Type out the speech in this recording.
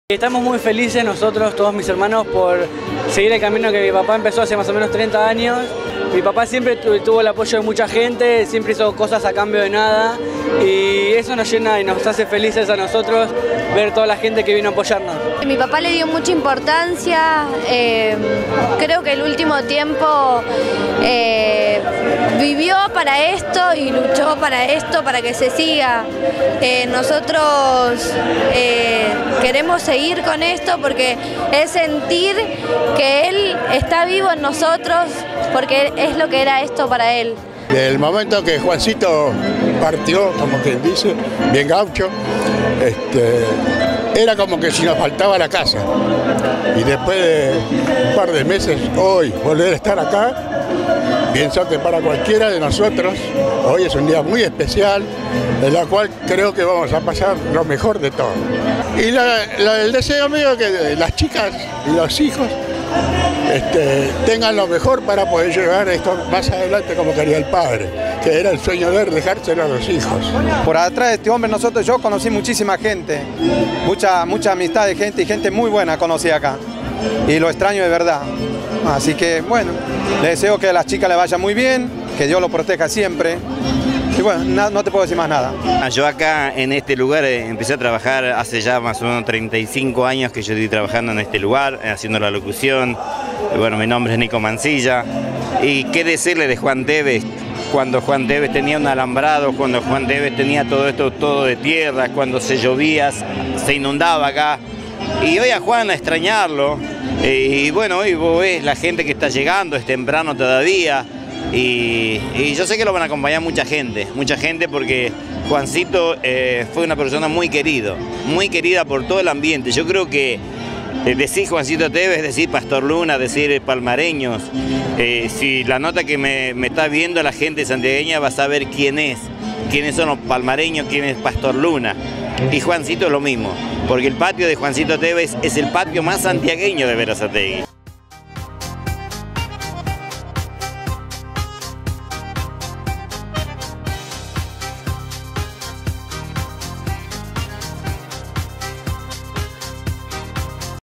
Estamos muy felices nosotros, todos mis hermanos, por seguir el camino que mi papá empezó hace más o menos 30 años. Mi papá siempre tuvo el apoyo de mucha gente, siempre hizo cosas a cambio de nada y eso nos llena y nos hace felices a nosotros ver toda la gente que vino a apoyarnos. Mi papá le dio mucha importancia, creo que el último tiempo vivió para esto y luchó para esto, para que se siga. Nosotros queremos seguir con esto porque es sentir que él está vivo en nosotros, porque es lo que era esto para él. Desde el momento que Juancito partió, como quien dice, bien gaucho, era como que si nos faltaba la casa. Y después de un par de meses, hoy, volver a estar acá, pienso que para cualquiera de nosotros, hoy es un día muy especial, en la cual creo que vamos a pasar lo mejor de todo. Y el deseo mío es que las chicas y los hijos tengan lo mejor para poder llevar esto más adelante como quería el padre, que era el sueño de él, dejárselo a los hijos. Por atrás de este hombre yo conocí muchísima gente, mucha amistad de gente y gente muy buena conocí acá y lo extraño de verdad. Así que bueno, le deseo que a las chicas le vaya muy bien, que Dios lo proteja siempre. Y bueno, no te puedo decir más nada. Yo acá en este lugar empecé a trabajar hace ya más o menos 35 años que yo estoy trabajando en este lugar, haciendo la locución. Bueno, mi nombre es Nico Mancilla. Y qué decirle de Juan Tevez, cuando Juan Tevez tenía un alambrado, cuando Juan Tevez tenía todo esto todo de tierra, cuando se llovía, se inundaba acá. Y hoy a Juan a extrañarlo. Y bueno, hoy vos ves la gente que está llegando, es temprano todavía. Y yo sé que lo van a acompañar mucha gente porque Juancito fue una persona muy querida por todo el ambiente. Yo creo que decir Juancito Tevez, decir Pastor Luna, decir palmareños, si la nota que me está viendo la gente santiagueña va a saber quiénes son los palmareños, quién es Pastor Luna. Y Juancito es lo mismo, porque el patio de Juancito Tevez es el patio más santiagueño de Berazategui.